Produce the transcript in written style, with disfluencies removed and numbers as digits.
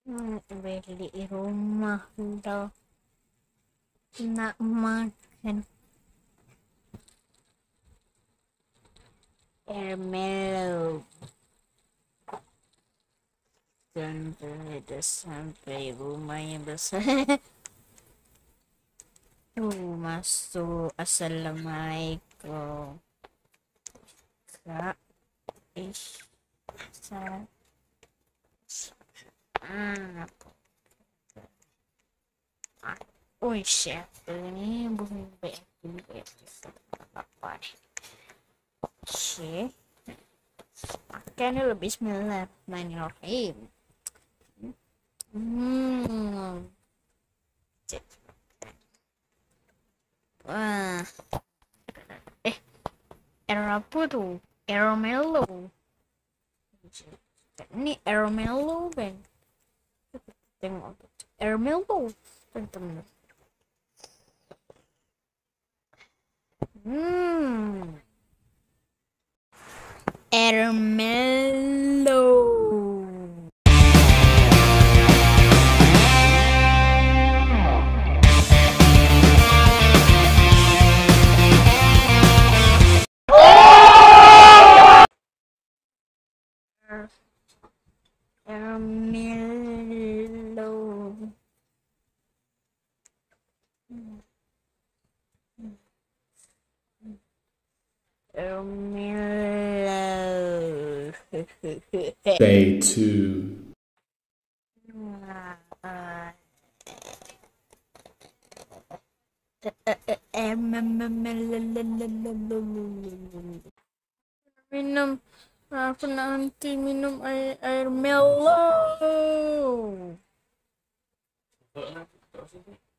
Beli rumah loh. Nak makan air mellow. Sampai rumah yang besar. Masuk. Assalamualaikum. Kak. Siapa ni? Bukan baik apa ni? Makan dulu. Bismillahirrahmanirrahim. Wah. Air apa tu? Air mellow. Ni air mellow kan? Tengok. Air mellow. Teman-teman. Air mellow. Air mellow. Day 2. Minum. Aku nanti minum air mellow.